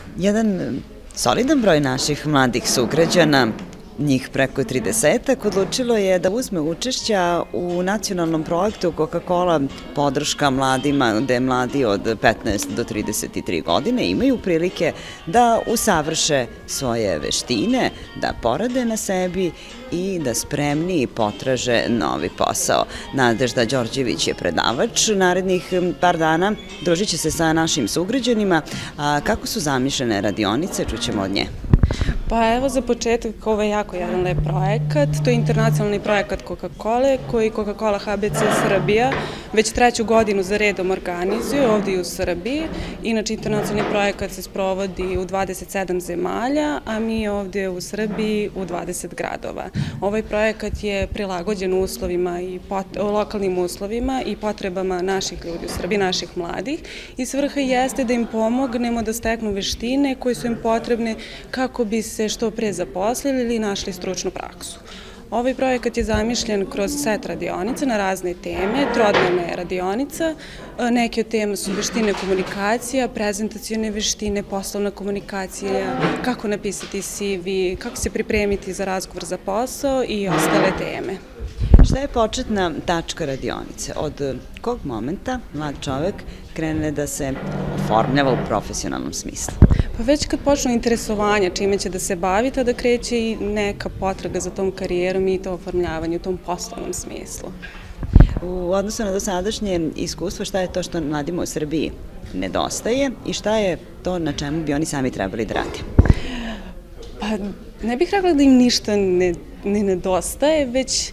Jedan solidan broj naših mladih sugrađana, njih preko 30-ak, odlučilo je da uzme učešća u nacionalnom projektu Coca-Cola podrška mladima, gde mladi od 15 do 33 godine imaju prilike da usavrše svoje veštine, da porade na sebi i da spremni potraže novi posao. Nadežda Đorđević je predavač. Narednih par dana družit će se sa našim sugrađanima. Kako su zamišljene radionice, čućemo od nje. Pa evo za početak ovo je jako jedan lep projekat, to je internacionalni projekat Coca-Cola koji Coca-Cola HBC Srbija već 3. godinu za redom organizuje ovdje u Srbiji. Inače internacionalni projekat se sprovodi u 27 zemalja, a mi ovdje u Srbiji u 20 gradova. Ovaj projekat je prilagođen uslovima i lokalnim uslovima i potrebama naših ljudi u Srbiji, naših mladih, i svrha jeste da im pomognemo da steknu veštine koje su im potrebne kako bi se što pre zaposlili ili našli stručnu praksu. Ovaj projekat je zamišljen kroz set radionica na razne teme, trodnevna je radionica, neke od tema su veštine komunikacija, prezentacione veštine, poslovna komunikacija, kako napisati CV, kako se pripremiti za razgovor za posao i ostale teme. Šta je početna tačka radionice? Od kog momenta mlad čovek krene da se oformljava u profesionalnom smislu? Pa već kad počnu interesovanja čime će da se bavi, tada kreće i neka potraga za tom karijerom i to oformljavanje u tom poslovnom smislu. U odnosu na dosadašnje iskustvo, šta je to što mladima u Srbiji nedostaje i šta je to na čemu bi oni sami trebali da rade? Pa ne bih rekla da im ništa ne nedostaje, već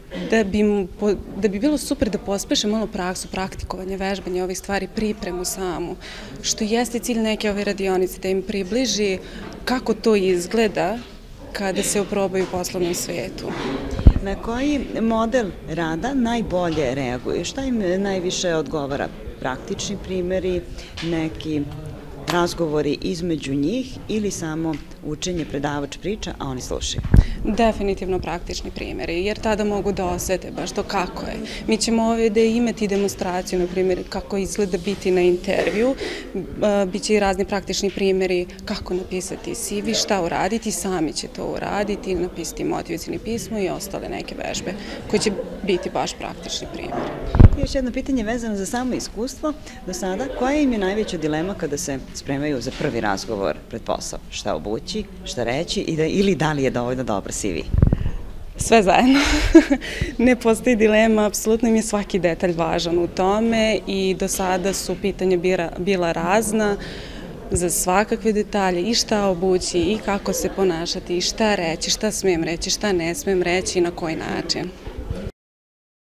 da bi bilo super da pospeše malo praksu, praktikovanje, vežbanje ovih stvari, pripremu samu, što jeste cilj neke ove radionice, da im približi kako to izgleda kada se oprobaju u poslovnom svetu. Na koji model rada najbolje reaguju? Šta im najviše odgovara? Praktični primjeri, neki razgovori između njih ili samo učenje, predavač priča, a oni slušaju? Definitivno praktični primjeri, jer tada mogu da osete baš to kako je. Mi ćemo ovdje imati demonstraciju, na primjer, kako izgleda biti na intervju, biće i razni praktični primjeri kako napisati CV, šta uraditi, sami će to uraditi, napisati motivacioni pismo i ostale neke vežbe koje će biti baš praktični primjeri. Još jedno pitanje vezano za samo iskustvo do sada. Koja im je najveća dilema kada se spremaju za prvi razgovor pred posao? Šta obući, šta reći ili da li je dovoljno dobar CV? Sve zajedno. Ne postoji dilema, apsolutno im je svaki detalj važan u tome i do sada su pitanja bila razna za svakakve detalje i šta obući i kako se ponašati i šta reći, šta smijem reći, šta ne smijem reći i na koji način.